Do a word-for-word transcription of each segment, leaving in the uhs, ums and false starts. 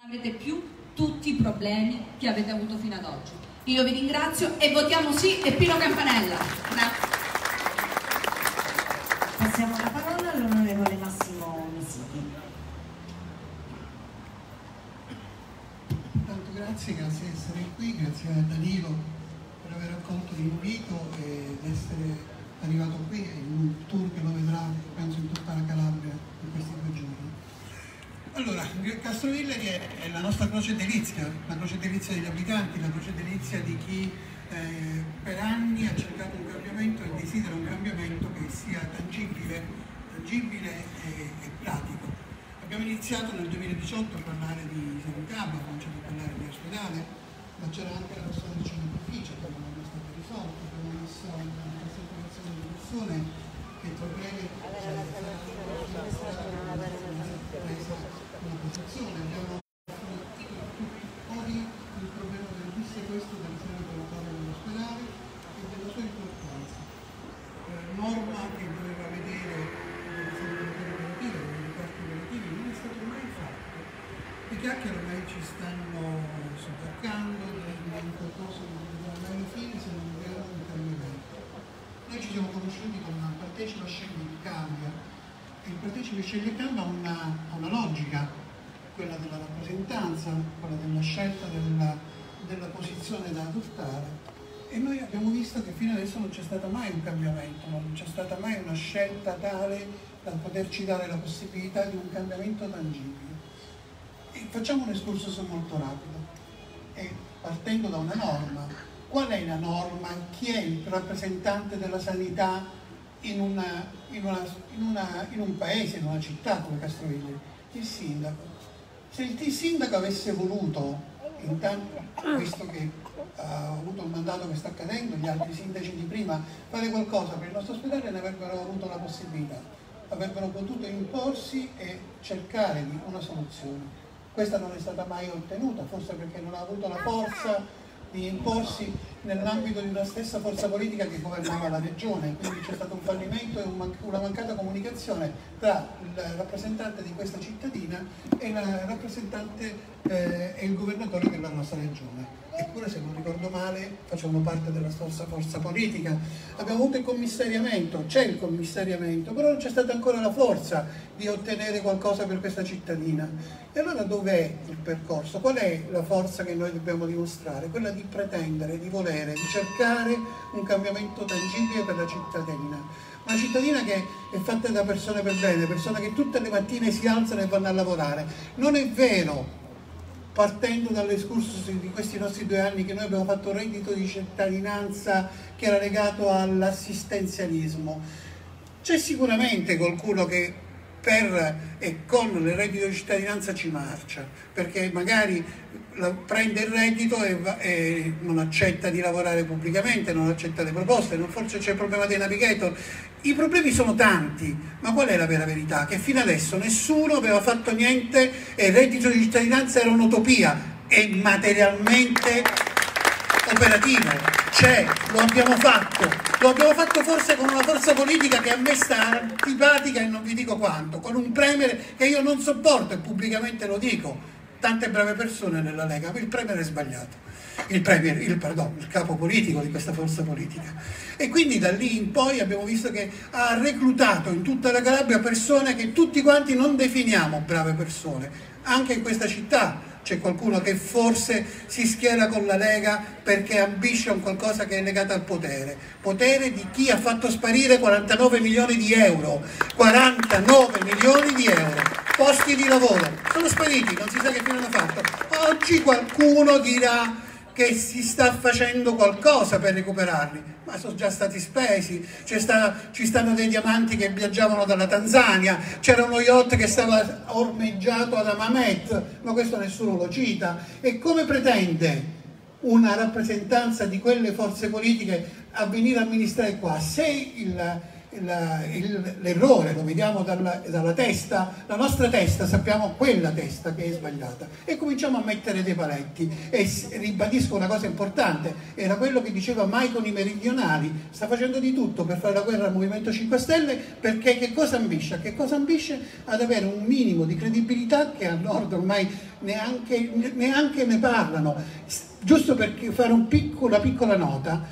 Avrete più tutti i problemi che avete avuto fino ad oggi. Io vi ringrazio e votiamo sì e Pino Campanella. Grazie. Passiamo la parola all'onorevole Massimo Mesiti. Tanto grazie, grazie di essere qui, grazie a Danilo per aver accolto l'invito ed essere arrivato qui in un tour che lo vedrà, penso, in tutta la Calabria in questi due giorni. Allora, Castrovillari è, è la nostra croce delizia, la croce delizia degli abitanti, la croce delizia di chi eh, per anni ha cercato un cambiamento e desidera un cambiamento che sia tangibile, tangibile e, e pratico. Abbiamo iniziato nel duemiladiciotto a parlare di sanità, abbiamo cominciato a parlare di ospedale, ma c'era anche la questione del cementificio che non è stata risolta, abbiamo messo in questa informazione di persone che tra breve una posizione, abbiamo affrontato tutti il problema del dissequestro delle sedi operatorie dell'ospedale e della sua importanza. La norma che doveva vedere le sedi operative, dei reparti operativi, non è stato mai fatto. Le chiacchiere ormai ci stanno sovraccando, in qualcosa non vedrà mai la fine se non vediamo un cambiamento. Noi ci siamo conosciuti con una partecipa sceglie di cambia. Il partecipe sceglie cambia ha una, una logica, quella della rappresentanza, quella della scelta della, della posizione da adottare, e noi abbiamo visto che fino adesso non c'è stato mai un cambiamento, non c'è stata mai una scelta tale da poterci dare la possibilità di un cambiamento tangibile. E facciamo un escursus molto rapido, e partendo da una norma. Qual è la norma? Chi è il rappresentante della sanità in, una, in, una, in, una, in un paese, in una città come Castrovillari? Il sindaco. Se il sindaco avesse voluto, intanto, visto che ha avuto un mandato che sta cadendo, gli altri sindaci di prima, fare qualcosa per il nostro ospedale, ne avrebbero avuto la possibilità, avrebbero potuto imporsi e cercare di una soluzione. Questa non è stata mai ottenuta, forse perché non ha avuto la forza di imporsi nell'ambito di una stessa forza politica che governava la regione, quindi c'è stato un fallimento e un man una mancata comunicazione tra il rappresentante di questa cittadina e la rappresentante eh, e il governatore della nostra regione. Eppure, se non ricordo male, facciamo parte della stessa forza politica. Abbiamo avuto il commissariamento, c'è il commissariamento, però non c'è stata ancora la forza di ottenere qualcosa per questa cittadina. E allora dov'è il percorso? Qual è la forza che noi dobbiamo dimostrare? Quella di pretendere, di volere, di cercare un cambiamento tangibile per la cittadina. Una cittadina che è fatta da persone per bene, persone che tutte le mattine si alzano e vanno a lavorare. Non è vero, partendo dall'escursus di questi nostri due anni, che noi abbiamo fatto un reddito di cittadinanza che era legato all'assistenzialismo. C'è sicuramente qualcuno che per e con il reddito di cittadinanza ci marcia, perché magari la, prende il reddito e, va, e non accetta di lavorare pubblicamente, non accetta le proposte, non, forse c'è il problema dei navigator. I problemi sono tanti, ma qual è la vera verità? Che fino adesso nessuno aveva fatto niente e il reddito di cittadinanza era un'utopia, è materialmente operativo, c'è, lo abbiamo fatto, lo abbiamo fatto forse con una forza politica che a me sta antipatica e non vi dico quanto, con un premier che io non sopporto e pubblicamente lo dico, tante brave persone nella Lega, ma il premier è sbagliato, il, premier, il, pardon, il capo politico di questa forza politica. E quindi da lì in poi abbiamo visto che ha reclutato in tutta la Calabria persone che tutti quanti non definiamo brave persone, anche in questa città. C'è qualcuno che forse si schiera con la Lega perché ambisce a un qualcosa che è legato al potere. Potere di chi ha fatto sparire quarantanove milioni di euro. quarantanove milioni di euro. Posti di lavoro. Sono spariti, non si sa che fine hanno fatto. Oggi qualcuno dirà che si sta facendo qualcosa per recuperarli, ma sono già stati spesi, sta, ci stanno dei diamanti che viaggiavano dalla Tanzania, c'era uno yacht che stava ormeggiato ad Hammamet, ma questo nessuno lo cita. E come pretende una rappresentanza di quelle forze politiche a venire a amministrare qua, se il, l'errore lo vediamo dalla, dalla testa, la nostra testa, sappiamo quella testa che è sbagliata, e cominciamo a mettere dei paletti. E ribadisco una cosa importante, era quello che diceva mai con i meridionali: sta facendo di tutto per fare la guerra al Movimento cinque Stelle, perché che cosa ambisce? A che cosa ambisce? Ad avere un minimo di credibilità, che al nord ormai neanche, neanche ne parlano. Giusto per fare un piccolo, una piccola nota,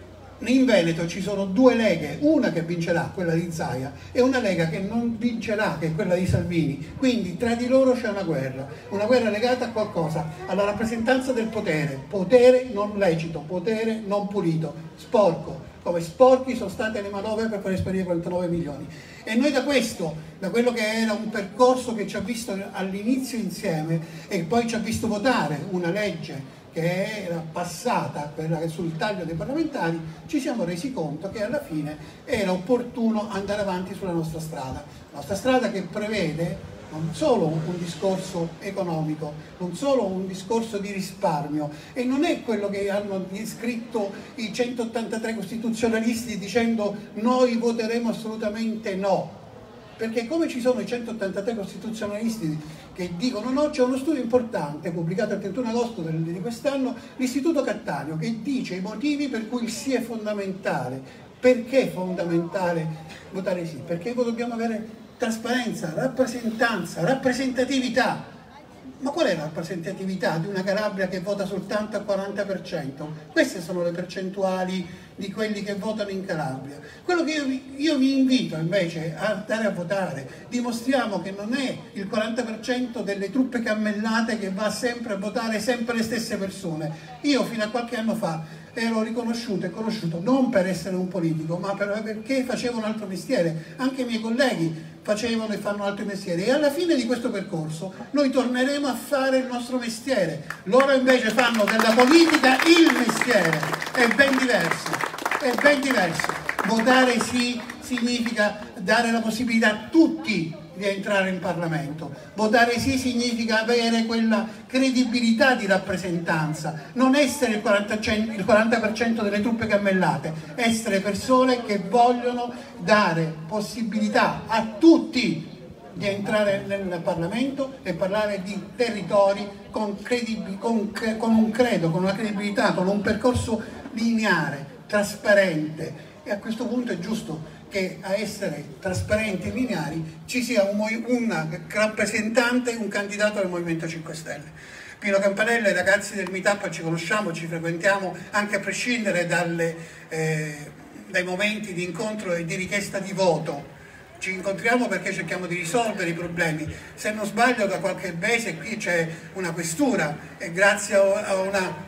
in Veneto ci sono due leghe, una che vincerà, quella di Zaia, e una lega che non vincerà, che è quella di Salvini. Quindi tra di loro c'è una guerra, una guerra legata a qualcosa, alla rappresentanza del potere, potere non lecito, potere non pulito, sporco, come sporchi sono state le manovre per fare sparire quarantanove milioni. E noi da questo, da quello che era un percorso che ci ha visto all'inizio insieme e poi ci ha visto votare una legge che era passata, quella che sul taglio dei parlamentari, ci siamo resi conto che alla fine era opportuno andare avanti sulla nostra strada, la nostra strada che prevede non solo un discorso economico, non solo un discorso di risparmio, e non è quello che hanno scritto i centottantatré costituzionalisti dicendo noi voteremo assolutamente no. Perché come ci sono i centottantatré costituzionalisti che dicono no, c'è uno studio importante pubblicato il trentuno agosto di quest'anno, l'Istituto Cattaneo, che dice i motivi per cui il sì è fondamentale. Perché è fondamentale votare sì? Perché dobbiamo avere trasparenza, rappresentanza, rappresentatività. Ma qual è la rappresentatività di una Calabria che vota soltanto al quaranta per cento? Queste sono le percentuali di quelli che votano in Calabria. Quello che io vi, io vi invito invece a andare a votare, dimostriamo che non è il quaranta per cento delle truppe cammellate che va sempre a votare sempre le stesse persone. Io fino a qualche anno fa ero riconosciuto e conosciuto non per essere un politico, ma per, perché facevo un altro mestiere. Anche i miei colleghi facevano e fanno altri mestieri, e alla fine di questo percorso noi torneremo a fare il nostro mestiere. Loro invece fanno della politica il mestiere. È ben diverso, è ben diverso. Votare sì significa dare la possibilità a tutti di entrare in Parlamento. Votare sì significa avere quella credibilità di rappresentanza, non essere il quaranta per cento delle truppe cammellate, essere persone che vogliono dare possibilità a tutti di entrare nel Parlamento e parlare di territori con, con, con un credo, con una credibilità, con un percorso lineare, trasparente. E a questo punto è giusto che a essere trasparenti e lineari ci sia un, un rappresentante, un candidato del Movimento cinque Stelle. Pino Campanella e i ragazzi del Meetup ci conosciamo, ci frequentiamo anche a prescindere dalle, eh, dai momenti di incontro e di richiesta di voto. Ci incontriamo perché cerchiamo di risolvere i problemi. Se non sbaglio, da qualche mese qui c'è una questura e grazie a una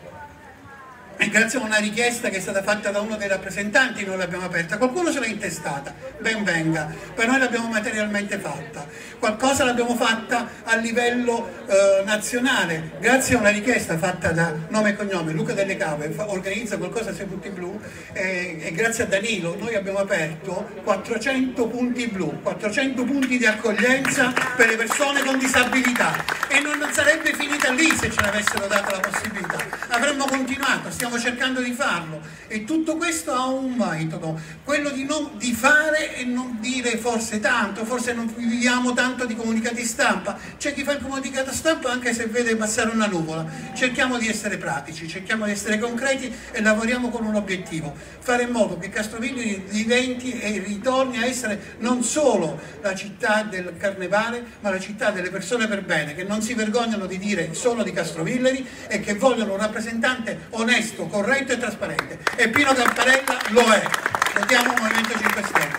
E grazie a una richiesta che è stata fatta da uno dei rappresentanti noi l'abbiamo aperta. Qualcuno se l'ha intestata, ben venga, per noi l'abbiamo materialmente fatta. Qualcosa l'abbiamo fatta a livello eh, nazionale, grazie a una richiesta fatta da nome e cognome, Luca Delle Cave, organizza qualcosa sui punti blu, e, e grazie a Danilo noi abbiamo aperto quattrocento punti blu, quattrocento punti di accoglienza per le persone con disabilità, e non, non sarebbe finita lì se ce l'avessero data la possibilità, avremmo continuato. Stiamo cercando di farlo, e tutto questo ha un metodo, quello di, non, di fare e non dire forse tanto, forse non viviamo tanto di comunicati stampa. C'è chi fa il comunicato stampa anche se vede passare una nuvola. Cerchiamo di essere pratici, cerchiamo di essere concreti e lavoriamo con un obiettivo: fare in modo che Castrovillari diventi e ritorni a essere non solo la città del carnevale, ma la città delle persone per bene, che non si vergognano di dire sono di Castrovillari e che vogliono un rappresentante onesto, corretto e trasparente, e Pino Campanella lo è. Votiamo Movimento cinque Stelle.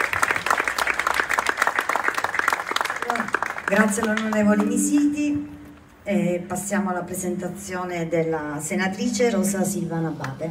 Grazie all'onorevole Misiti. E passiamo alla presentazione della senatrice Rosa Silvana Abate.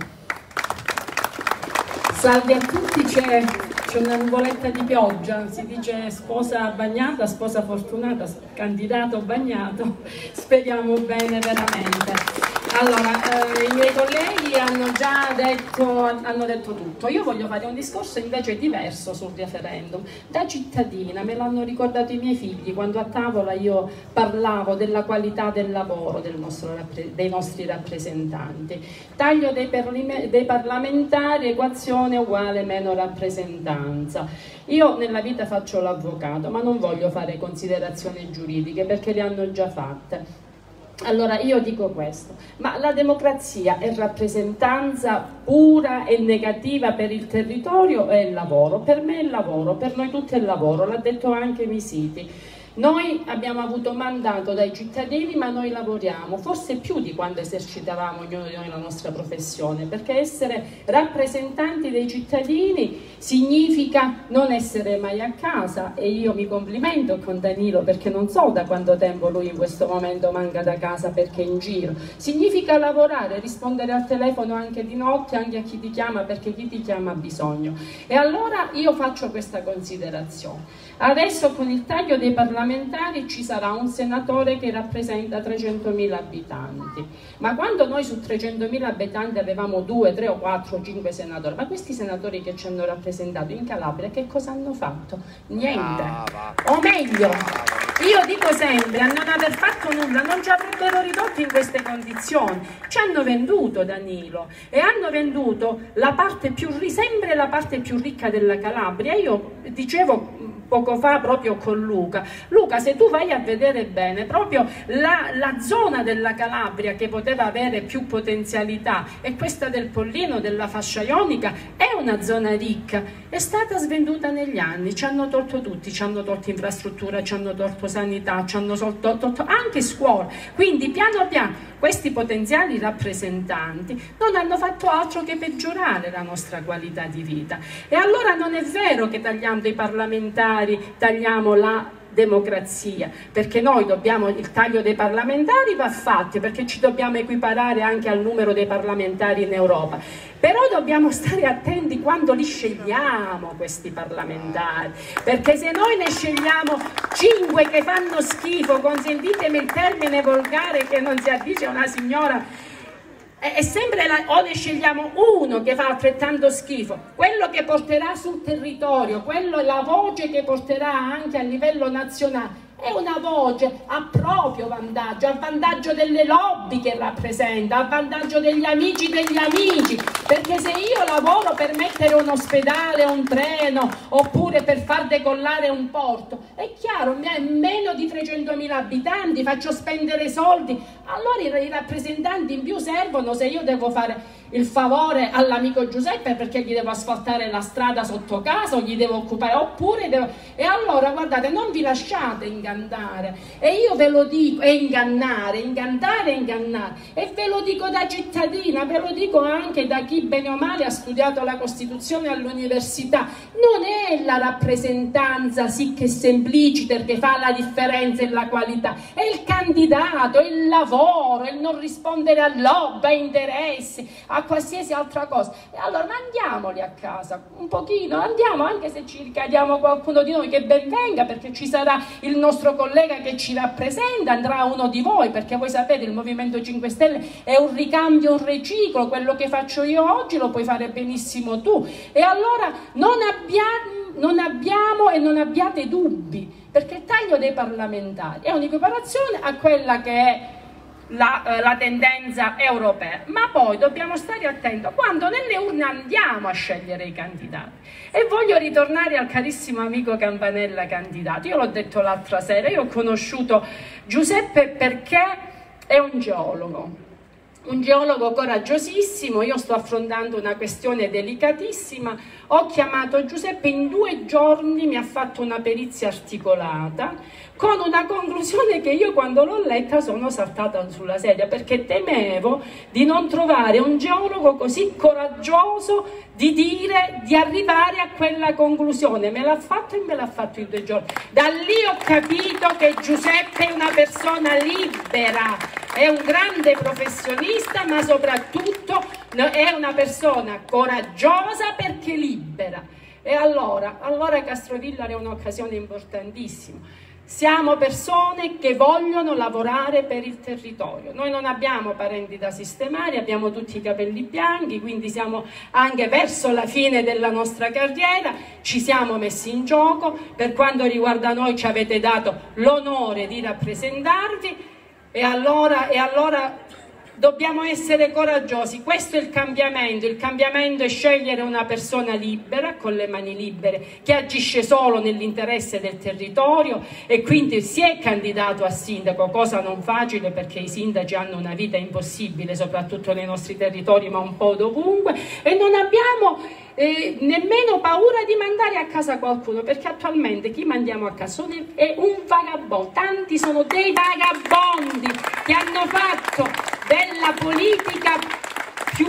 Salve a tutti, c'è una nuvoletta di pioggia, si dice sposa bagnata, sposa fortunata, candidato bagnato, speriamo bene veramente. Allora, eh, i miei colleghi hanno già detto, hanno detto tutto. Io voglio fare un discorso invece diverso sul referendum. Da cittadina, me l'hanno ricordato i miei figli, quando a tavola io parlavo della qualità del lavoro del nostro, dei nostri rappresentanti. Taglio dei, dei parlamentari, equazione uguale meno rappresentanza. Io nella vita faccio l'avvocato, ma non voglio fare considerazioni giuridiche perché le hanno già fatte. Allora io dico questo, ma la democrazia è rappresentanza pura e negativa per il territorio e il lavoro? Per me è il lavoro, per noi tutti è il lavoro, l'ha detto anche Misiti. Noi abbiamo avuto mandato dai cittadini, ma noi lavoriamo, forse più di quando esercitavamo ognuno di noi la nostra professione, perché essere rappresentanti dei cittadini significa non essere mai a casa, e io mi complimento con Danilo perché non so da quanto tempo lui in questo momento manca da casa perché è in giro. Significa lavorare, rispondere al telefono anche di notte, anche a chi ti chiama, perché chi ti chiama ha bisogno. E allora io faccio questa considerazione. Adesso con il taglio dei parlamentari ci sarà un senatore che rappresenta trecentomila abitanti, ma quando noi su trecentomila abitanti avevamo due, tre o quattro o cinque senatori, ma questi senatori che ci hanno rappresentato in Calabria che cosa hanno fatto? Niente, o meglio, io dico sempre, a non aver fatto nulla non ci avrebbero ridotto in queste condizioni. Ci hanno venduto Danilo e hanno venduto la parte più, sempre la parte più ricca della Calabria. Io dicevo poco fa proprio con Luca, Luca, se tu vai a vedere bene, proprio la, la zona della Calabria che poteva avere più potenzialità è questa del Pollino, della fascia ionica, è una zona ricca, è stata svenduta negli anni, ci hanno tolto tutti, ci hanno tolto infrastruttura, ci hanno tolto sanità, ci hanno tolto, tolto anche scuola, quindi piano piano questi potenziali rappresentanti non hanno fatto altro che peggiorare la nostra qualità di vita. E allora non è vero che tagliando i parlamentari tagliamo la democrazia, perché noi dobbiamo, il taglio dei parlamentari va fatto perché ci dobbiamo equiparare anche al numero dei parlamentari in Europa, però dobbiamo stare attenti quando li scegliamo questi parlamentari, perché se noi ne scegliamo cinque che fanno schifo, consentitemi il termine volgare che non si addice a una signora, è sempre la, o ne scegliamo uno che fa altrettanto schifo, quello che porterà sul territorio, quello è la voce che porterà anche a livello nazionale, è una voce a proprio vantaggio, a vantaggio delle lobby che rappresenta, a vantaggio degli amici degli amici, perché se io lavoro per mettere un ospedale, un treno, oppure per far decollare un porto, è chiaro, meno di trecentomila abitanti, faccio spendere soldi, allora i rappresentanti in più servono se io devo fare il favore all'amico Giuseppe perché gli devo asfaltare la strada sotto casa o gli devo occupare, oppure devo... E allora guardate, non vi lasciate ingannare, e io ve lo dico, e ingannare, ingannare e ingannare, e ve lo dico da cittadina, ve lo dico anche da chi bene o male ha studiato la Costituzione all'università, non è la rappresentanza sì che sempliciter che fa la differenza e la qualità, è il candidato, è il lavoro, il non rispondere a lobby, a interessi, a qualsiasi altra cosa. E allora andiamoli a casa un pochino, andiamo, anche se ci ricadiamo qualcuno di noi, che ben venga, perché ci sarà il nostro collega che ci rappresenta, andrà uno di voi, perché voi sapete il Movimento cinque Stelle è un ricambio, un riciclo, quello che faccio io oggi lo puoi fare benissimo tu. E allora non abbiamo, non abbiamo e non abbiate dubbi, perché il taglio dei parlamentari è un'equiparazione a quella che è La, eh, la tendenza europea, ma poi dobbiamo stare attenti quando nelle urne andiamo a scegliere i candidati. E voglio ritornare al carissimo amico Campanella candidato. Io l'ho detto l'altra sera, io ho conosciuto Giuseppe perché è un geologo, un geologo coraggiosissimo. Io sto affrontando una questione delicatissima, ho chiamato Giuseppe, in due giorni mi ha fatto una perizia articolata con una conclusione che io quando l'ho letta sono saltata sulla sedia, perché temevo di non trovare un geologo così coraggioso di dire, di arrivare a quella conclusione. Me l'ha fatto e me l'ha fatto in due giorni. Da lì ho capito che Giuseppe è una persona libera, è un grande professionista, ma soprattutto è una persona coraggiosa perché libera. E allora, allora Castrovillari è un'occasione importantissima. Siamo persone che vogliono lavorare per il territorio. Noi non abbiamo parenti da sistemare, abbiamo tutti i capelli bianchi, quindi siamo anche verso la fine della nostra carriera, ci siamo messi in gioco. Per quanto riguarda noi ci avete dato l'onore di rappresentarvi e allora, e allora dobbiamo essere coraggiosi. Questo è il cambiamento. Il cambiamento è scegliere una persona libera, con le mani libere, che agisce solo nell'interesse del territorio, e quindi si è candidato a sindaco, cosa non facile perché i sindaci hanno una vita impossibile, soprattutto nei nostri territori, ma un po' dovunque, e non abbiamo eh, nemmeno paura di mandare a casa qualcuno, perché attualmente chi mandiamo a casa è un vagabondo. Tanti sono dei vagabondi che hanno fatto della politica più,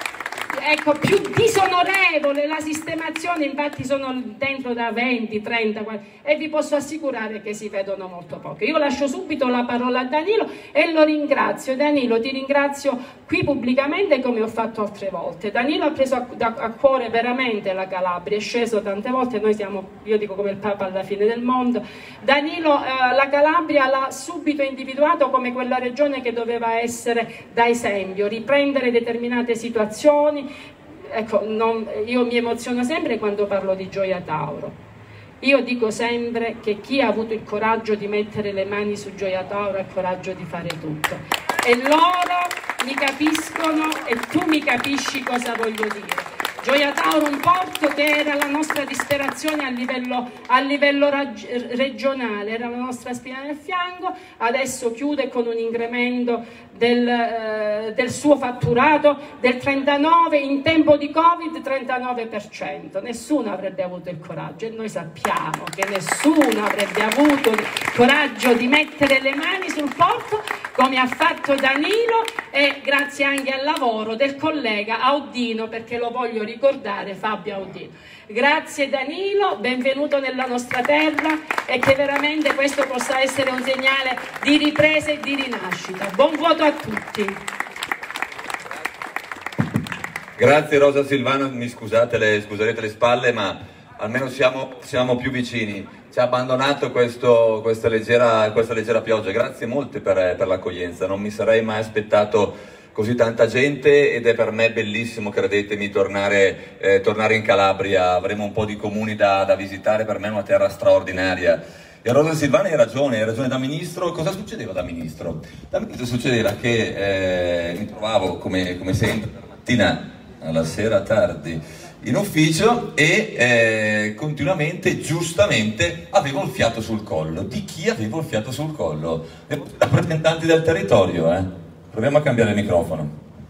ecco, più disonorevole la sistemazione. Infatti sono dentro da venti, trenta, quaranta, e vi posso assicurare che si vedono molto poche. Io lascio subito la parola a Danilo e lo ringrazio. Danilo, ti ringrazio qui pubblicamente come ho fatto altre volte. Danilo ha preso a, da, a cuore veramente la Calabria, è sceso tante volte. Noi siamo, io dico, come il Papa alla fine del mondo. Danilo eh, la Calabria l'ha subito individuato come quella regione che doveva essere da esempio, riprendere determinate situazioni. Ecco, non, io mi emoziono sempre quando parlo di Gioia Tauro. Io dico sempre che chi ha avuto il coraggio di mettere le mani su Gioia Tauro ha il coraggio di fare tutto. E loro mi capiscono e tu mi capisci cosa voglio dire. Gioia Tauro, un porto che era la nostra disperazione a livello, a livello regionale, era la nostra spina nel fianco, adesso chiude con un incremento del, eh, del suo fatturato del trentanove, in tempo di Covid trentanove per cento. Nessuno avrebbe avuto il coraggio, e noi sappiamo che nessuno avrebbe avuto il coraggio di mettere le mani sul porto come ha fatto Danilo, e grazie anche al lavoro del collega Audino, perché lo voglio ricordare, Fabio Audino. Grazie Danilo, benvenuto nella nostra terra, e che veramente questo possa essere un segnale di ripresa e di rinascita. Buon voto a tutti. Grazie Rosa Silvano, mi scusate le, scuserete le spalle, ma almeno siamo, siamo più vicini. Ci ha abbandonato questo, questa, leggera, questa leggera pioggia. Grazie molte per, per l'accoglienza, non mi sarei mai aspettato così tanta gente, ed è per me bellissimo, credetemi, tornare, eh, tornare in Calabria. Avremo un po' di comuni da, da visitare, per me è una terra straordinaria. E Rosa Silvano hai ragione, hai ragione da ministro. Cosa succedeva da ministro? Da ministro succedeva che eh, mi trovavo come, come sempre la mattina alla sera tardi in ufficio e eh, continuamente, giustamente, avevo il fiato sul collo. Di chi avevo il fiato sul collo? I rappresentanti del territorio, eh? Proviamo a cambiare il microfono.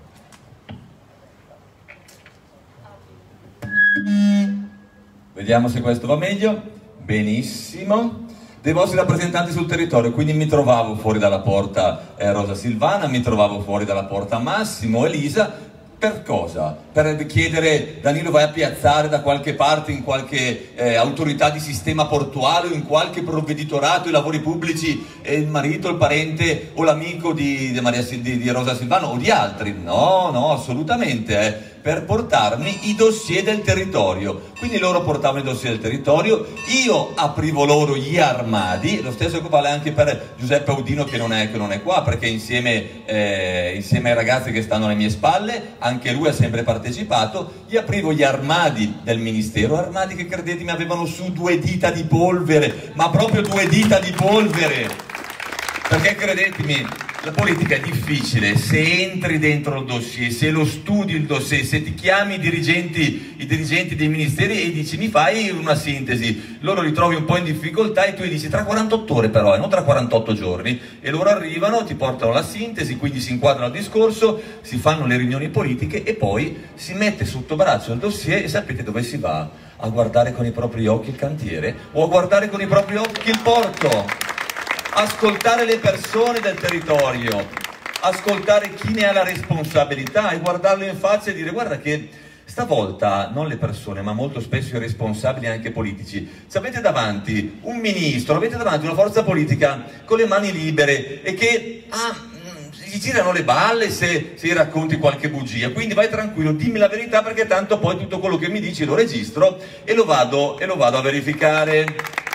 Vediamo se questo va meglio. Benissimo. Dei vostri rappresentanti sul territorio, quindi mi trovavo fuori dalla porta eh, Rosa Silvana, mi trovavo fuori dalla porta Massimo, Elisa. Per cosa? Per chiedere: Danilo, vai a piazzare da qualche parte in qualche eh, autorità di sistema portuale o in qualche provveditorato i lavori pubblici, e il marito, il parente o l'amico di, di, di, di Rosa Silvano o di altri? No, no, assolutamente, eh. Per portarmi i dossier del territorio. Quindi loro portavano i dossier del territorio, io aprivo loro gli armadi. Lo stesso vale anche per Giuseppe Audino, che non è, che non è qua, perché insieme, eh, insieme ai ragazzi che stanno alle mie spalle, anche lui ha sempre partecipato. Gli aprivo gli armadi del ministero, armadi che, credetemi, avevano su due dita di polvere, ma proprio due dita di polvere, perché credetemi, la politica è difficile. Se entri dentro il dossier, se lo studi il dossier, se ti chiami i dirigenti, i dirigenti dei ministeri e dici: mi fai una sintesi, loro li trovi un po' in difficoltà e tu gli dici: tra quarantotto ore però, e non tra quarantotto giorni, e loro arrivano, ti portano la sintesi, quindi si inquadrano il discorso, si fanno le riunioni politiche e poi si mette sotto braccio il dossier. E sapete dove si va? A guardare con i propri occhi il cantiere o a guardare con i propri occhi il porto. Ascoltare le persone del territorio, ascoltare chi ne ha la responsabilità e guardarlo in faccia e dire: guarda che stavolta non le persone, ma molto spesso i responsabili anche politici, ci avete davanti un ministro, avete davanti una forza politica con le mani libere e che ah, gli girano le balle se, se gli racconti qualche bugia. Quindi vai tranquillo, dimmi la verità, perché tanto poi tutto quello che mi dici lo registro e lo vado, e lo vado a verificare.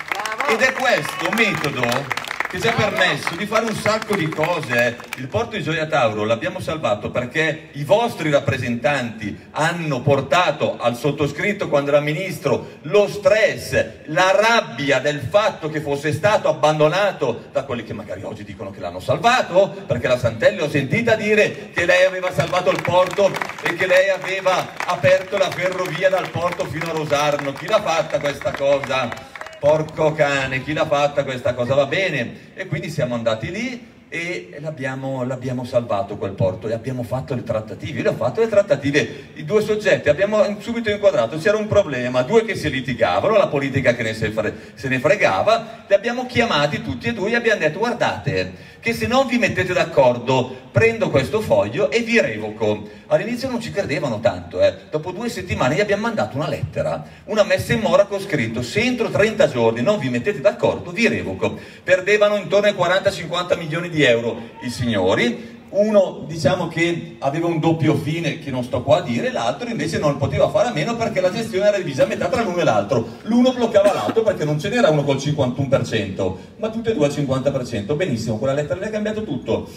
Ed è questo metodo che ci ha permesso di fare un sacco di cose. Il porto di Gioia Tauro l'abbiamo salvato perché i vostri rappresentanti hanno portato al sottoscritto, quando era ministro, lo stress, la rabbia del fatto che fosse stato abbandonato da quelli che magari oggi dicono che l'hanno salvato, perché la Santelli ho sentita dire che lei aveva salvato il porto e che lei aveva aperto la ferrovia dal porto fino a Rosarno. Chi l'ha fatta questa cosa? Porco cane, chi l'ha fatta questa cosa? Va bene. E quindi siamo andati lì e l'abbiamo, l'abbiamo salvato quel porto e abbiamo fatto le trattative. Io ho fatto le trattative, i due soggetti abbiamo subito inquadrato, c'era un problema, due che si litigavano, la politica che ne se, fre, se ne fregava, li abbiamo chiamati tutti e due e abbiamo detto: guardate che se non vi mettete d'accordo prendo questo foglio e vi revoco. All'inizio non ci credevano tanto, eh. Dopo due settimane gli abbiamo mandato una lettera, una messa in mora con scritto: se entro trenta giorni non vi mettete d'accordo vi revoco. Perdevano intorno ai quaranta cinquanta milioni di euro i signori. Uno, diciamo, che aveva un doppio fine che non sto qua a dire, l'altro invece non poteva fare a meno perché la gestione era divisa a metà tra l'uno e l'altro. L'uno bloccava l'altro perché non ce n'era uno col cinquantuno per cento, ma tutte e due al cinquanta per cento. Benissimo, quella lettera lì ha cambiato tutto.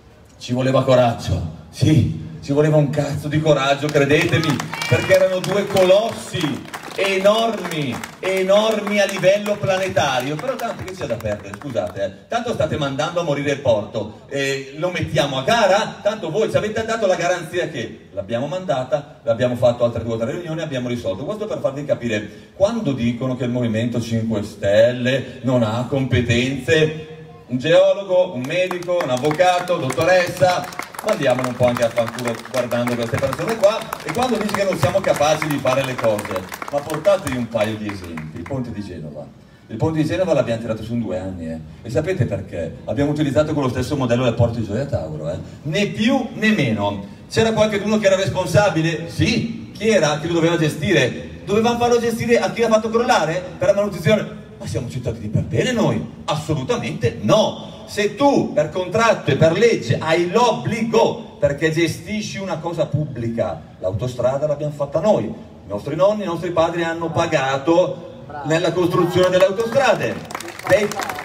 Ci voleva coraggio, sì, ci voleva un cazzo di coraggio, credetemi, perché erano due colossi enormi, enormi a livello planetario. Però tanto che c'è da perdere, scusate, eh. Tanto state mandando a morire il porto, eh, lo mettiamo a gara, tanto voi ci avete dato la garanzia che l'abbiamo mandata, l'abbiamo fatto altre due o tre riunioni, abbiamo risolto. Questo per farvi capire, quando dicono che il Movimento cinque Stelle non ha competenze, un geologo, un medico, un avvocato, dottoressa, mandiamolo un po' anche a fanculo guardando queste persone qua. E quando dici che non siamo capaci di fare le cose, ma portatevi un paio di esempi. Il ponte di Genova, il ponte di Genova l'abbiamo tirato su in due anni, eh. E sapete perché? Abbiamo utilizzato quello stesso modello del porto di Gioia Tauro, eh. Né più né meno. C'era qualcuno che era responsabile? Sì. Chi era? Chi lo doveva gestire? Dovevamo farlo gestire a chi l'ha fatto crollare? Per la manutenzione? Ma siamo cittadini per bene noi? Assolutamente no. Se tu per contratto e per legge hai l'obbligo, perché gestisci una cosa pubblica, l'autostrada l'abbiamo fatta noi, i nostri nonni, i nostri padri hanno pagato nella costruzione delle autostrade. Dei,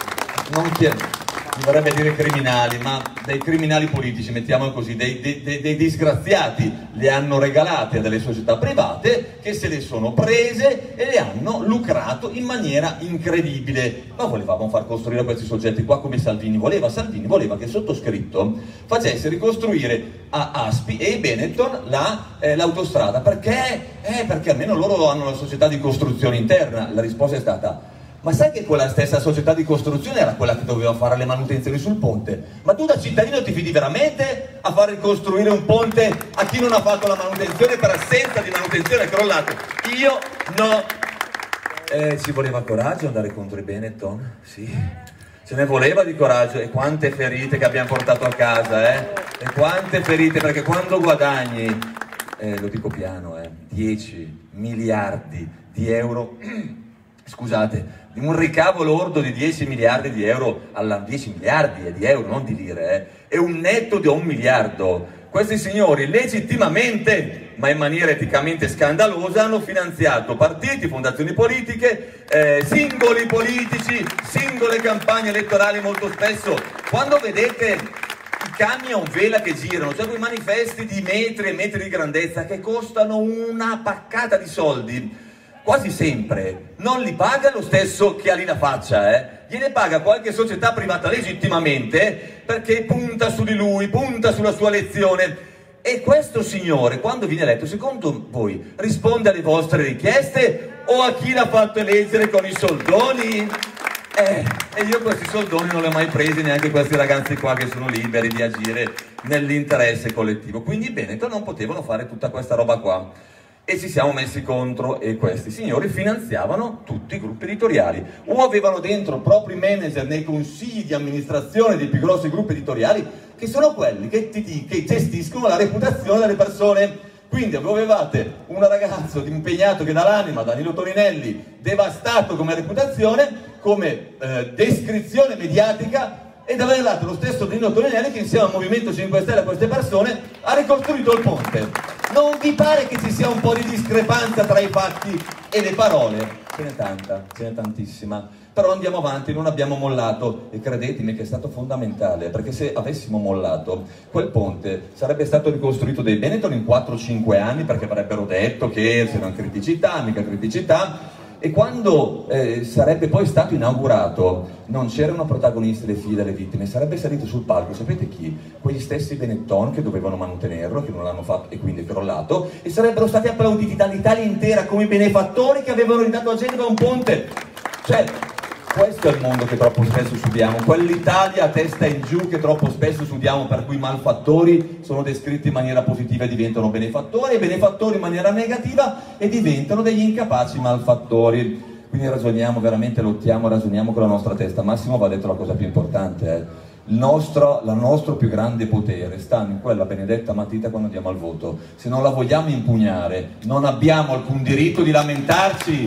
non ti, mi vorrebbe dire criminali, ma dei criminali politici, mettiamolo così, dei, dei, dei, dei disgraziati le hanno regalate a delle società private che se le sono prese e le hanno lucrato in maniera incredibile. Ma volevamo far costruire questi soggetti qua come Salvini voleva. Salvini voleva che il sottoscritto facesse ricostruire a Aspi e Benetton l'autostrada. La, eh, perché? Eh, perché almeno loro hanno una società di costruzione interna. La risposta è stata: ma sai che quella stessa società di costruzione era quella che doveva fare le manutenzioni sul ponte? Ma tu da cittadino ti fidi veramente a far ricostruire un ponte a chi non ha fatto la manutenzione per assenza di manutenzione è crollato? Io no. Eh, ci voleva coraggio andare contro i Benetton? Sì. Ce ne voleva di coraggio. E quante ferite che abbiamo portato a casa, eh? E quante ferite, perché quando guadagni, eh, lo dico piano, eh, dieci miliardi di euro... Scusate, un ricavo lordo di dieci miliardi di euro all'anno, dieci miliardi di euro, non di lire, eh, e un netto di un miliardo. Questi signori legittimamente, ma in maniera eticamente scandalosa, hanno finanziato partiti, fondazioni politiche, eh, singoli politici, singole campagne elettorali molto spesso. Quando vedete i camion vela che girano, cioè quei manifesti di metri e metri di grandezza che costano una paccata di soldi, quasi sempre non li paga lo stesso che ha lì la faccia, eh? Gliene paga qualche società privata legittimamente perché punta su di lui, punta sulla sua lezione. E questo signore, quando viene eletto, secondo voi risponde alle vostre richieste o a chi l'ha fatto eleggere con i soldoni? Eh, e io questi soldoni non li ho mai presi, neanche questi ragazzi qua che sono liberi di agire nell'interesse collettivo. Quindi i Benetton non potevano fare tutta questa roba qua. E ci siamo messi contro e questi signori finanziavano tutti i gruppi editoriali o avevano dentro propri manager nei consigli di amministrazione dei più grossi gruppi editoriali, che sono quelli che, ti, che gestiscono la reputazione delle persone. Quindi avevate un ragazzo impegnato che dà l'anima, Danilo Toninelli, devastato come reputazione, come eh, descrizione mediatica, ed aver dato lo stesso Danilo Toninelli che insieme al Movimento cinque Stelle a queste persone ha ricostruito il ponte. Non vi pare che ci sia un po' di discrepanza tra i fatti e le parole? Ce n'è tanta, ce n'è tantissima. Però andiamo avanti, non abbiamo mollato e credetemi che è stato fondamentale, perché se avessimo mollato quel ponte sarebbe stato ricostruito dai Benetton in quattro cinque anni, perché avrebbero detto che c'erano criticità, mica criticità, e quando eh, sarebbe poi stato inaugurato non c'erano protagonisti le figlie delle vittime, sarebbe salito sul palco, sapete chi? Quegli stessi Benetton che dovevano mantenerlo, che non l'hanno fatto e quindi è crollato, e sarebbero stati applauditi dall'Italia intera come i benefattori che avevano ridato a gente da un ponte. Cioè, questo è il mondo che troppo spesso studiamo, quell'Italia a testa in giù che troppo spesso studiamo, per cui i malfattori sono descritti in maniera positiva e diventano benefattori, e benefattori in maniera negativa e diventano degli incapaci malfattori. Quindi ragioniamo veramente, lottiamo, ragioniamo con la nostra testa. Massimo va detto la cosa più importante, eh. il, nostro, il nostro più grande potere sta in quella benedetta matita quando andiamo al voto. Se non la vogliamo impugnare non abbiamo alcun diritto di lamentarci.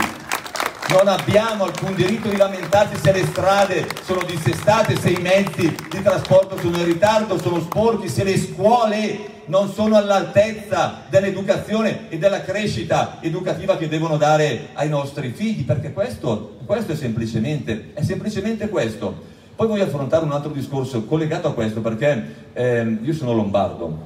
Non abbiamo alcun diritto di lamentarci se le strade sono dissestate, se i mezzi di trasporto sono in ritardo, sono sporchi, se le scuole non sono all'altezza dell'educazione e della crescita educativa che devono dare ai nostri figli, perché questo, questo è semplicemente, è semplicemente questo. Poi voglio affrontare un altro discorso collegato a questo, perché eh, io sono lombardo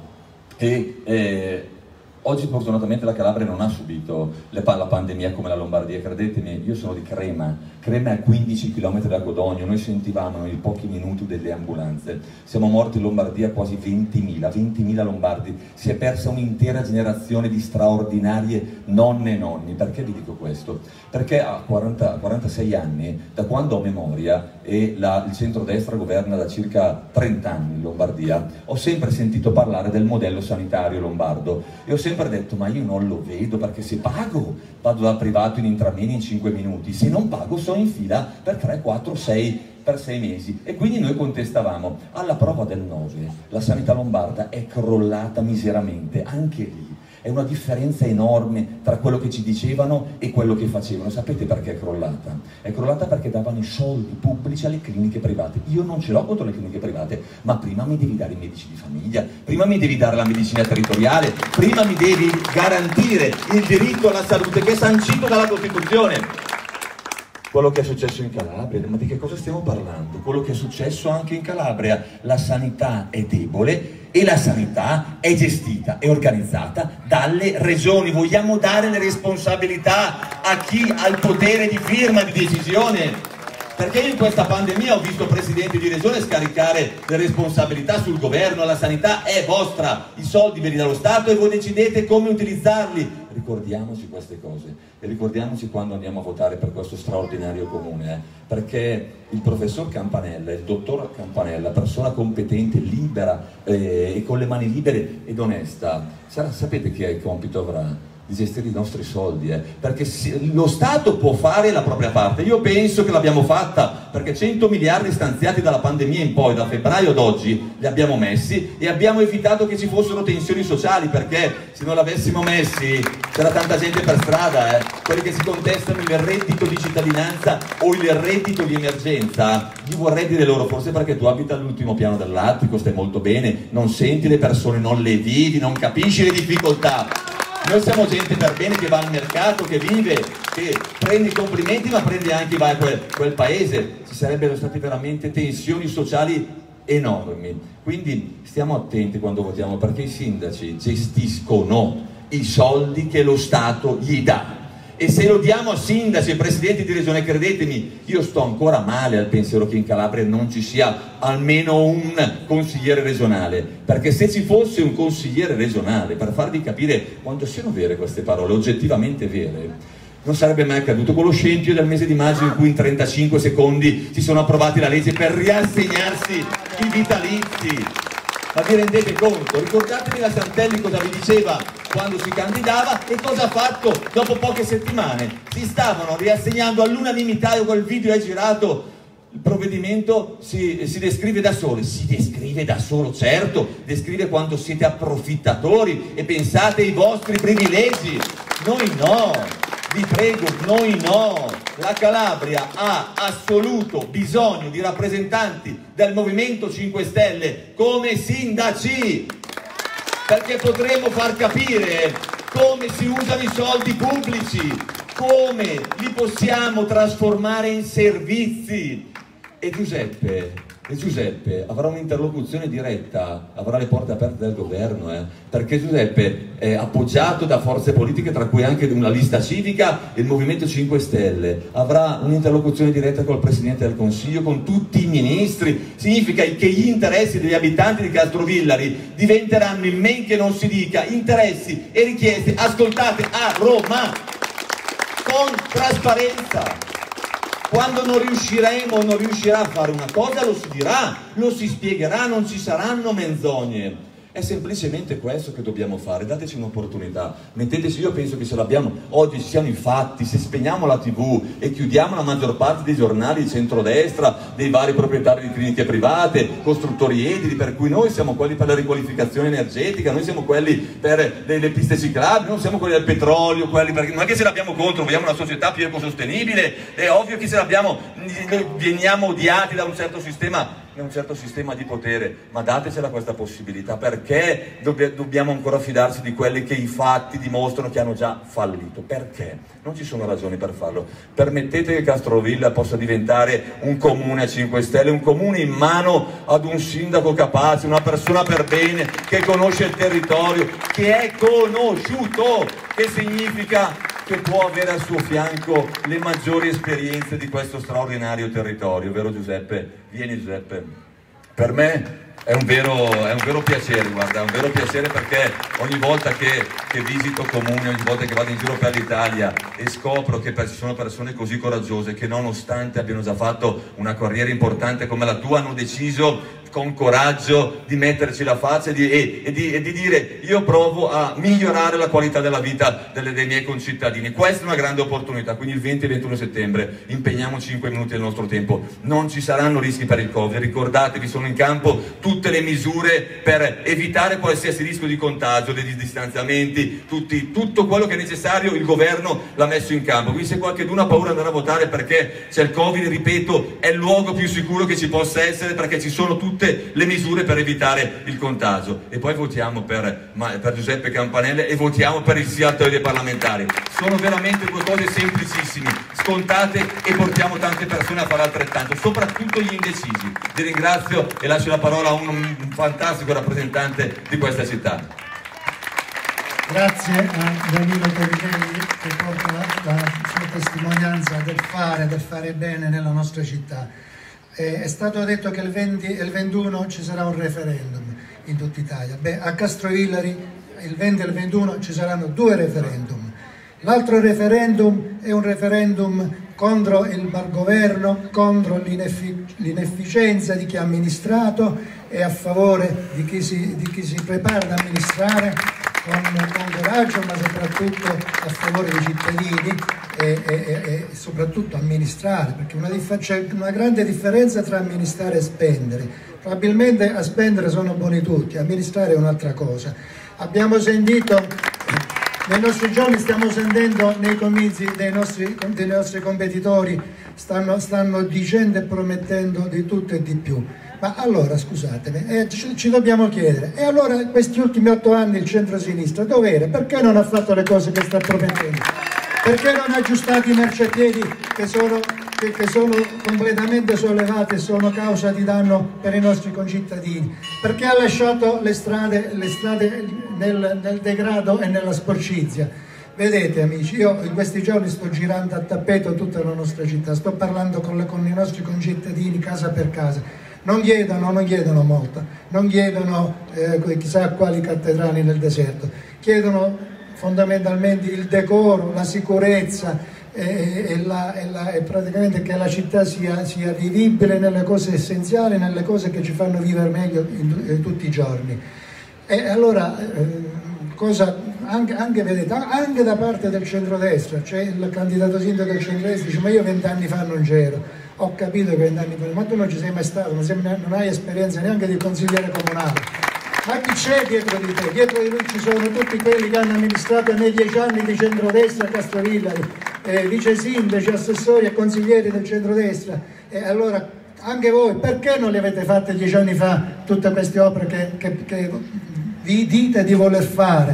e eh, oggi fortunatamente la Calabria non ha subito le, la pandemia come la Lombardia, credetemi, io sono di Crema, Crema è a quindici chilometri da Codogno, noi sentivamo in pochi minuti delle ambulanze, siamo morti in Lombardia quasi ventimila, ventimila lombardi, si è persa un'intera generazione di straordinarie nonne e nonni. Perché vi dico questo? Perché a quaranta, quarantasei anni, da quando ho memoria, e la, il centrodestra governa da circa trenta anni in Lombardia, ho sempre sentito parlare del modello sanitario lombardo e ho sempre detto ma io non lo vedo, perché se pago vado dal privato in intrameni in cinque minuti, se non pago sono in fila per tre, quattro, sei per sei mesi, e quindi noi contestavamo. Alla prova del nove la sanità lombarda è crollata miseramente, anche lì è una differenza enorme tra quello che ci dicevano e quello che facevano. Sapete perché è crollata? È crollata perché davano i soldi pubblici alle cliniche private. Io non ce l'ho contro le cliniche private, ma prima mi devi dare i medici di famiglia, prima mi devi dare la medicina territoriale, prima mi devi garantire il diritto alla salute che è sancito dalla Costituzione. Quello che è successo in Calabria, ma di che cosa stiamo parlando? Quello che è successo anche in Calabria, la sanità è debole e la sanità è gestita e organizzata dalle regioni. Vogliamo dare le responsabilità a chi ha il potere di firma, di decisione? Perché io in questa pandemia ho visto presidenti di regione scaricare le responsabilità sul governo. La sanità è vostra, i soldi ve li dà lo Stato e voi decidete come utilizzarli. Ricordiamoci queste cose e ricordiamoci quando andiamo a votare per questo straordinario comune, eh? Perché il professor Campanella, il dottor Campanella, persona competente, libera eh, e con le mani libere ed onesta, sarà, sapete che compito avrà? Di gestire i nostri soldi, eh? Perché lo Stato può fare la propria parte. Io penso che l'abbiamo fatta, perché cento miliardi stanziati dalla pandemia in poi, da febbraio ad oggi, li abbiamo messi e abbiamo evitato che ci fossero tensioni sociali, perché se non l'avessimo messi c'era tanta gente per strada, eh? Quelli che si contestano il reddito di cittadinanza o il reddito di emergenza, gli vorrei dire loro, forse perché tu abiti all'ultimo piano dell'attico, stai molto bene, non senti le persone, non le vivi, non capisci le difficoltà. Noi siamo gente per bene che va al mercato, che vive, che prende i complimenti, ma prende anche, va a quel, quel paese. Ci sarebbero state veramente tensioni sociali enormi. Quindi stiamo attenti quando votiamo, perché i sindaci gestiscono i soldi che lo Stato gli dà. E se lo diamo a sindaci e presidenti di regione, credetemi, io sto ancora male al pensiero che in Calabria non ci sia almeno un consigliere regionale, perché se ci fosse un consigliere regionale, per farvi capire quanto siano vere queste parole, oggettivamente vere, non sarebbe mai accaduto quello scempio del mese di maggio in cui in trentacinque secondi si sono approvati la legge per riassegnarsi i vitalizi. Ma vi rendete conto? Ricordatevi la Santelli cosa vi diceva quando si candidava e cosa ha fatto dopo poche settimane. Si stavano riassegnando all'unanimità, e quel video è girato, il provvedimento si, si descrive da solo, si descrive da solo, certo, descrive quanto siete approfittatori e pensate ai vostri privilegi. Noi no, vi prego, noi no. La Calabria ha assoluto bisogno di rappresentanti del Movimento cinque Stelle come sindaci, perché potremo far capire come si usano i soldi pubblici, come li possiamo trasformare in servizi. E Giuseppe, e Giuseppe avrà un'interlocuzione diretta, avrà le porte aperte del governo, eh? Perché Giuseppe è appoggiato da forze politiche, tra cui anche una lista civica e il Movimento cinque Stelle, avrà un'interlocuzione diretta col Presidente del Consiglio, con tutti i ministri. Significa che gli interessi degli abitanti di Castrovillari diventeranno, in men che non si dica, interessi e richieste ascoltate a Roma con trasparenza. Quando non riusciremo o non riuscirà a fare una cosa lo si dirà, lo si spiegherà, non ci saranno menzogne. È semplicemente questo che dobbiamo fare, dateci un'opportunità, metteteci, io penso che se l'abbiamo, oggi ci siano i fatti, se spegniamo la tivù e chiudiamo la maggior parte dei giornali di centrodestra, dei vari proprietari di cliniche private, costruttori edili, per cui noi siamo quelli per la riqualificazione energetica, noi siamo quelli per le, le piste ciclabili, non siamo quelli del petrolio, quelli perché non è che se l'abbiamo contro, vogliamo una società più ecosostenibile, è ovvio che se l'abbiamo, veniamo odiati da un certo sistema, un certo sistema di potere, ma datecela questa possibilità, perché dobb- dobbiamo ancora fidarci di quelli che i fatti dimostrano che hanno già fallito? Perché? Non ci sono ragioni per farlo. Permettete che Castrovilla possa diventare un comune a cinque Stelle, un comune in mano ad un sindaco capace, una persona per bene, che conosce il territorio, che è conosciuto, che significa che può avere al suo fianco le maggiori esperienze di questo straordinario territorio, vero Giuseppe? Vieni Giuseppe. Per me è un vero, è un vero piacere, guarda, è un vero piacere perché ogni volta che, che visito comuni, ogni volta che vado in giro per l'Italia e scopro che ci sono persone così coraggiose che nonostante abbiano già fatto una carriera importante come la tua, hanno deciso con coraggio di metterci la faccia e di, e, e, di, e di dire io provo a migliorare la qualità della vita delle, dei miei concittadini. Questa è una grande opportunità, quindi il venti e ventuno settembre impegniamo cinque minuti del nostro tempo, non ci saranno rischi per il Covid, ricordatevi, sono in campo tutte le misure per evitare qualsiasi rischio di contagio, dei distanziamenti, tutti, tutto quello che è necessario il governo l'ha messo in campo, quindi se qualcuno ha paura di andare a votare perché c'è il Covid, ripeto, è il luogo più sicuro che ci possa essere perché ci sono tutte le misure per evitare il contagio. E poi votiamo per, per Giuseppe Campanella e votiamo per il sì al taglio dei parlamentari. Sono veramente due cose semplicissime, scontate, e portiamo tante persone a fare altrettanto, soprattutto gli indecisi. Vi ringrazio e lascio la parola a un, un fantastico rappresentante di questa città. Grazie a Danilo Torricelli che porta la sua testimonianza del fare, del fare bene nella nostra città. Eh, è stato detto che il venti e il ventuno ci sarà un referendum in tutta Italia. Beh, a Castrovillari il venti e il ventuno ci saranno due referendum. L'altro referendum è un referendum contro il malgoverno, contro l'inefficienza di chi ha amministrato e a favore di chi si, di chi si prepara ad amministrare con, con coraggio, ma soprattutto a favore dei cittadini e, e, e soprattutto amministrare, perché una, c'è una grande differenza tra amministrare e spendere. Probabilmente a spendere sono buoni tutti, amministrare è un'altra cosa. Abbiamo sentito, nei nostri giorni stiamo sentendo nei comizi dei nostri, dei nostri competitori, stanno, stanno dicendo e promettendo di tutto e di più. Ma allora, scusatemi, eh, ci, ci dobbiamo chiedere, e allora questi ultimi otto anni il centro-sinistra dov'era? Perché non ha fatto le cose che sta promettendo? Perché non ha aggiustato i marciapiedi che sono, che, che sono completamente sollevati e sono causa di danno per i nostri concittadini? Perché ha lasciato le strade, le strade nel, nel degrado e nella sporcizia? Vedete amici, io in questi giorni sto girando a tappeto tutta la nostra città, sto parlando con, le, con i nostri concittadini casa per casa. Non chiedono, non chiedono molto, non chiedono eh, chissà quali cattedrali nel deserto, chiedono fondamentalmente il decoro, la sicurezza e, e, la, e, la, e praticamente che la città sia, sia vivibile nelle cose essenziali, nelle cose che ci fanno vivere meglio in, in tutti i giorni. E allora, eh, cosa, anche, anche, vedete, anche da parte del centrodestra, c'è il candidato sindaco del centrodestra, dice ma io vent'anni fa non c'ero. Ho capito che vent'anni fa, ma tu non ci sei mai stato, non, sei, non hai esperienza neanche di consigliere comunale. Ma chi c'è dietro di te? Dietro di lui ci sono tutti quelli che hanno amministrato nei dieci anni di centrodestra a Castrovillari, eh, vice sindaci, assessori e consiglieri del centrodestra. E allora anche voi, perché non le avete fatte dieci anni fa tutte queste opere che, che, che vi dite di voler fare?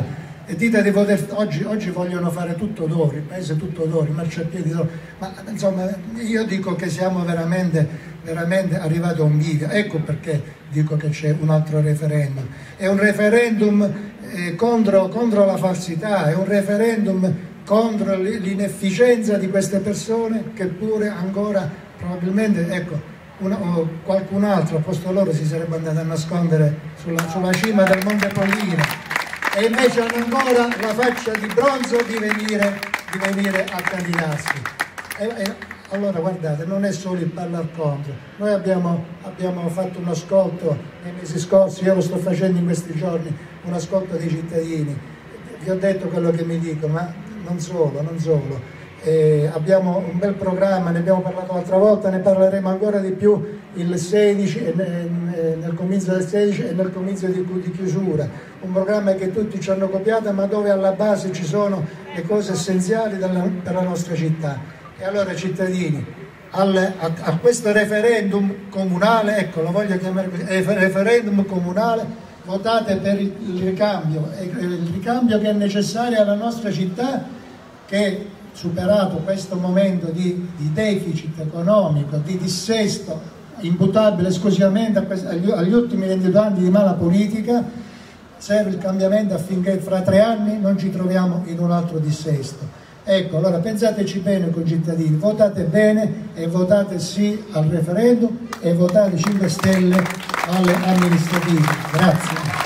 e dite di poter, oggi, oggi vogliono fare tutto d'oro, il paese tutto d'oro, il marciapiedi d'oro, ma insomma io dico che siamo veramente, veramente arrivati a un bivio. Ecco perché dico che c'è un altro referendum, è un referendum eh, contro, contro la falsità, è un referendum contro l'inefficienza di queste persone che pure ancora probabilmente, ecco, una, o qualcun altro al posto loro si sarebbe andato a nascondere sulla, sulla cima del Monte Pollino, e invece hanno ancora la faccia di bronzo di venire, di venire a candidarsi. E, e, allora guardate, non è solo il parlare contro, noi abbiamo, abbiamo fatto un ascolto nei mesi scorsi, io lo sto facendo in questi giorni, un ascolto dei cittadini, vi ho detto quello che mi dicono, ma non solo, non solo. Eh, abbiamo un bel programma, ne abbiamo parlato l'altra volta, ne parleremo ancora di più il sedici, eh, nel comizio del sedici e nel comizio di, di chiusura, un programma che tutti ci hanno copiato ma dove alla base ci sono le cose essenziali della, per la nostra città. E allora cittadini, al, a, a questo referendum comunale, ecco lo voglio chiamare così, referendum comunale, votate per il, il ricambio, il ricambio che è necessario alla nostra città, che superato questo momento di, di deficit economico, di dissesto imputabile esclusivamente a questi, agli, agli ultimi ventidue anni di mala politica, serve il cambiamento affinché fra tre anni non ci troviamo in un altro dissesto. Ecco, allora pensateci bene concittadini, votate bene e votate sì al referendum e votate cinque Stelle alle amministrative. Grazie.